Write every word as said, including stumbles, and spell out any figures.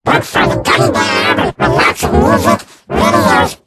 Look for the Gummy with lots of music, videos,